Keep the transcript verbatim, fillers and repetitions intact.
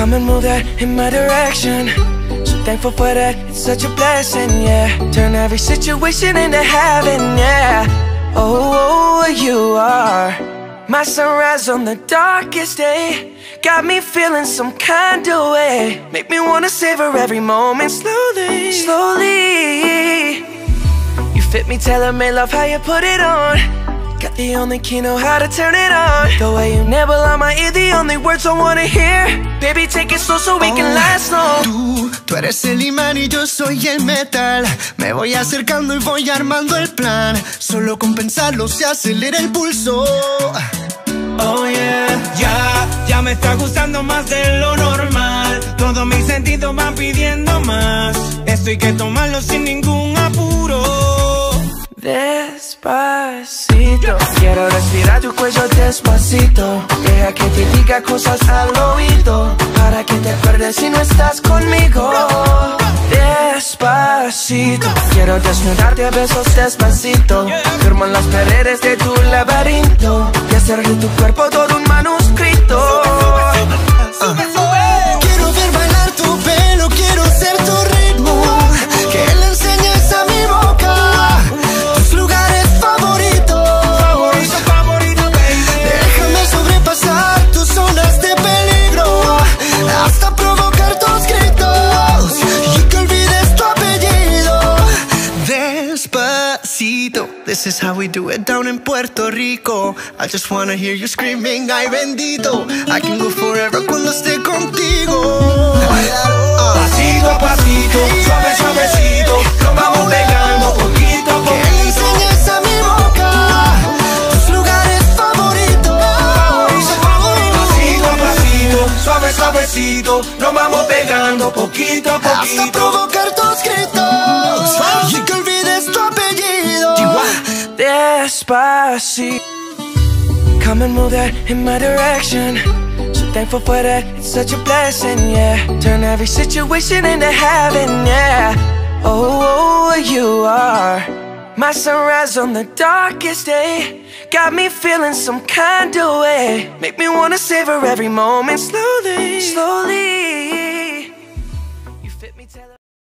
Come and move that in my direction. So thankful for that, it's such a blessing, yeah. Turn every situation into heaven, yeah. Oh, oh, you are my sunrise on the darkest day. Got me feeling some kind of way. Make me wanna savor every moment slowly, slowly. You fit me, tailor-made, love how you put it on. Got the only key, know how to turn it on. The way you nibble on my ear, the only words I wanna hear. Baby, take it slow so we can last long. Tú, tú eres el imán y yo soy el metal. Me voy acercando y voy armando el plan. Solo con pensarlo se acelera el pulso. Oh yeah, ya, ya me está gustando más de lo normal. Todos mis sentidos van pidiendo más. Esto hay que tomarlo sin ningún apuro. Despacito, quiero respirar tu cuello despacito. Deja que te diga cosas al oído, para que te acuerdes si no estás conmigo. Despacito, quiero desnudarte a besos despacito. Firmo en las paredes de tu laberinto y hacer de tu cuerpo todo un manuscrito. Uh. Quiero ver bailar tu pelo, quiero ser tu ritmo. Que le enseñes a mi boca tus lugares favoritos. Favorito, favorito, baby. Déjame sobrepasar tus zonas de peligro, hasta provocar tus gritos y que olvides tu apellido. Despacito, this is how we do it down in Puerto Rico. I just wanna hear you screaming, ay bendito. I can go forever cuando esté contigo. Pasito a pasito, suave, suavecito, nos vamos pegando poquito a Que le poquito. enseñes a mi boca tus lugares favoritos. Pasito a pasito, suave, suavecito, nos vamos pegando poquito a Hasta poquito. provocar tus gritos y que olvides tu apellido. Despacito, come and move that in my direction. So thankful for that, it's such a blessing, yeah. Turn every situation into heaven, yeah. Oh, oh, you are my sunrise on the darkest day. Got me feeling some kind of way. Make me wanna savor every moment slowly, slowly.